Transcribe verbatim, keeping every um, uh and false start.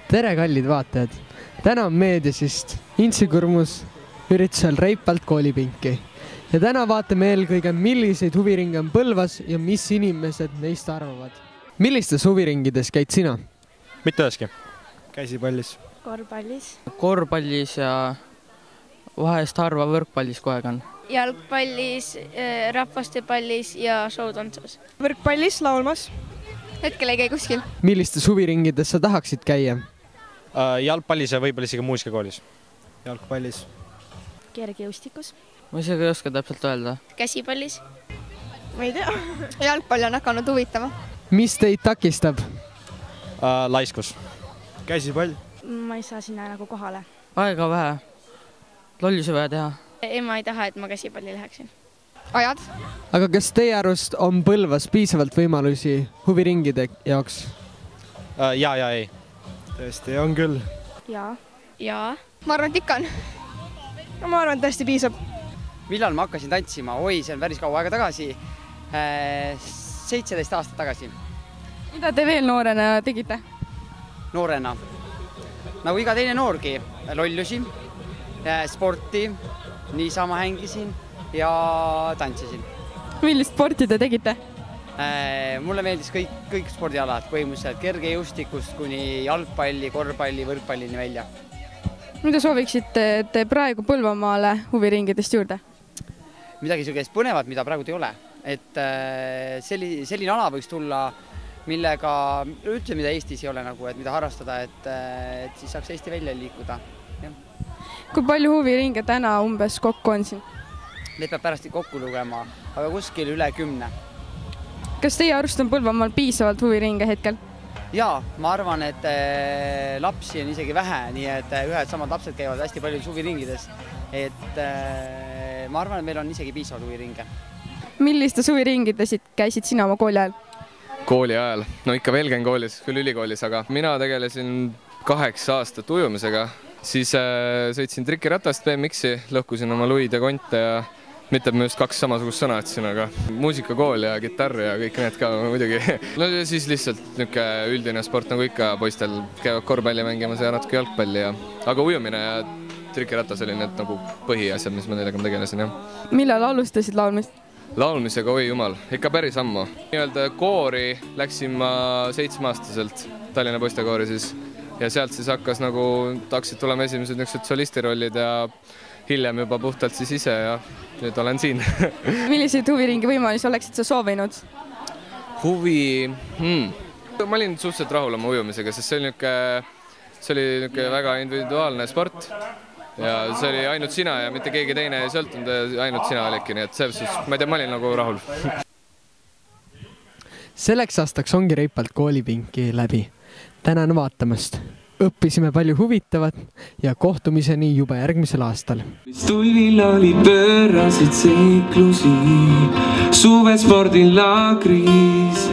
tere, kallid vaatajad! Täna on meediasist Intsikurmus üritusel Reipalt koolipinki. Ja täna vaatame eelkõige, milliseid huviringe on Põlvas ja mis inimesed neist arvavad. Millistes huviringides käid sina? Mitte üheski. Käsipallis. Korvpallis. Korvpallis ja vahest harva võrkpallis kohe on. Jalgpallis, rahvastepallis ja showtantsus. Võrkpallis, laulmas. Hetkel ei käi kuskil. Millistes huviringides sa tahaksid käia? Jalgpallis ja võib-olla isegi muusikakoolis. Jalgpallis. Kergejõustikus. Ma isegi ei oska täpselt öelda. Käsipallis. Ma ei tea. Jalgpall on hakanud huvitama. Mis teid takistab? Uh, laiskus. Käsipall. Ma ei saa sinna nagu kohale. Aega vähe. Lollusi vaja teha. Ei, ma ei taha, et ma käsipalli läheksin. Ajad? Aga kas teie arust on Põlvas piisavalt võimalusi huviringide jaoks? Uh, ja, ja, ei. Tõesti, on küll. Jaa. Jaa. Ma arvan, et ikka on. No, ma arvan, et tõesti piisab. Millal ma hakkasin tantsima? Oi, see on päris kaua aega tagasi. seitseteist aastat tagasi. Mida te veel noorena tegite? Noorena. Nagu iga teine noorgi. Lollusi, sporti, niisama hängisin ja tantsisin. Millist sporti te tegite? Mulle meeldis kõik, kõik spordialad, põhimõtteliselt kergejõustikust kuni jalgpalli, korvpalli, võrkpallini välja. Mida sooviksite te praegu Põlvamaale huviringidest juurde? Midagi sellist põnevat, mida praegu ei ole. Et selline, selline ala võiks tulla, millega üldse, mida Eestis ei ole, nagu, et mida harrastada, et, et siis saaks Eesti välja liikuda. Ja. Kui palju huviringe täna umbes kokku on siin? Need peab pärast kokku lugema, aga kuskil üle kümne. Kas teie arust on Põlvamaal piisavalt huviringe hetkel? Jaa, ma arvan, et lapsi on isegi vähe, nii et ühed samad lapsed käivad hästi palju huviringides. Et ma arvan, et meil on isegi piisavalt huviringe. Millistes huviringides käisid sina oma kooli ajal? Kooli ajal? No ikka veel käin koolis, küll ülikoolis, aga mina tegelesin kaheksa aastat ujumisega. Siis sõitsin trikiratast B M X-i, lõhkusin oma luid ja konte ja mitte ma just kaks samasugust sõna ütlesin, aga muusikakool ja kitarr ja kõik need ka muidugi. No ja siis lihtsalt niuke üldine sport nagu ikka poistel käivad korvpalli mängimas ja natuke jalgpalli. Ja... Aga ujumine ja trikiratas oli need nagu põhiasjad, mis ma nendega tegelesin. Ja. Millal alustasid laulmist? Laulmisega, oi jumal, ikka päris ammu. Nii-öelda koori läksin ma seitsmeaastaselt Tallinna poistekoori siis. Ja sealt siis hakkas nagu, hakkasid tulema esimesed niisugused solistirollid ja hiljem juba puhtalt siis ise ja nüüd olen siin. Milliseid huviringi võimalusi oleksid sa soovinud? Huvi... Hmm. Ma olin suhteliselt rahul oma ujumisega, sest see oli niuke, see oli niuke väga individuaalne sport. Ja see oli ainult sina ja mitte keegi teine ei sõltunud ja ainult sina olidki, nii et selles, ma ei tea, ma olin nagu rahul. Selleks aastaks ongi Reipalt koolipinki läbi. Tänan vaatamast. Õppisime palju huvitavat ja kohtumiseni juba järgmisel aastal. Tulvil oli pöörasid seiklusi, suvespordin laagris.